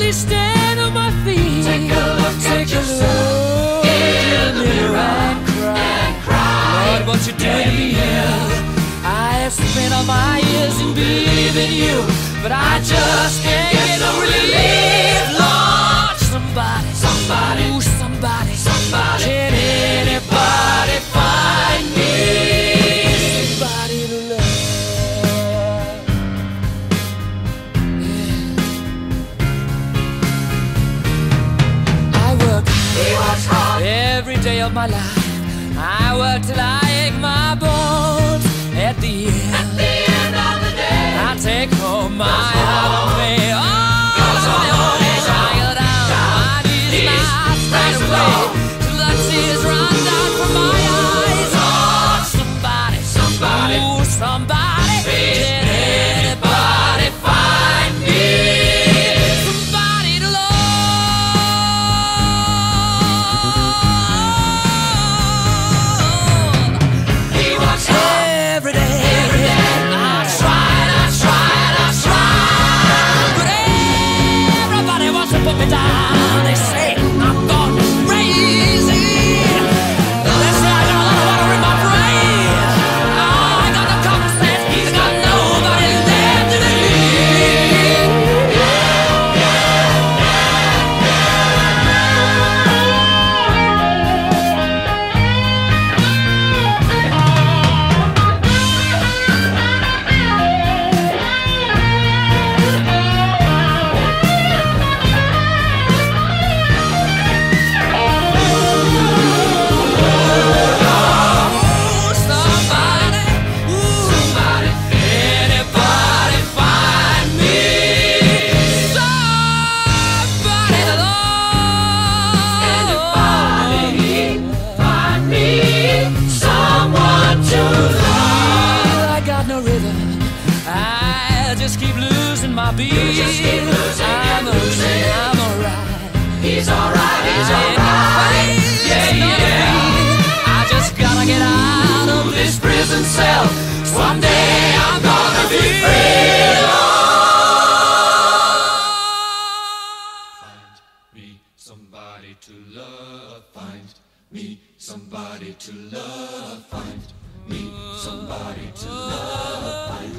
me stand on my feet. Take a look at yourself in the mirror and cry. Lord, what you doing to me? I have spent all my years in believing you, but I just can't get no relief. Lord, somebody, ooh, somebody, can anybody find me somebody to love? Yeah. I work hard every day of my life. I work till I ache my bones. At the end of the day, I take home my heart of me. Oh, I go down my knees, my straight away, till the tears run down from my eyes. Oh, somebody, ooh, somebody, can anybody find me somebody to love? He works hard Every day, I try, but everybody wants to put me down. They say I'm gone crazy. They say I got a lot of water in my brain. Oh, I got no common sense. I got nobody left to keep losing my beat. You just keep losing, I'm alright. He's alright, yeah. I just gotta get out of this prison cell. Someday I'm gonna be free. Find me somebody to love. Find me somebody to love. Find me somebody to love. Find